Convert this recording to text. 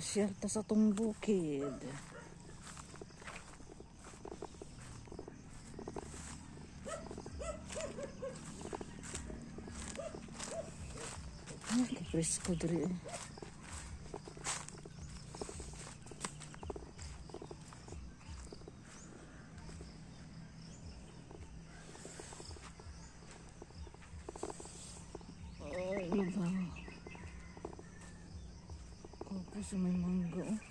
Pasyal ta sa tong bukid. Ay, presko diri. Ay, iba. Kapos may mangga.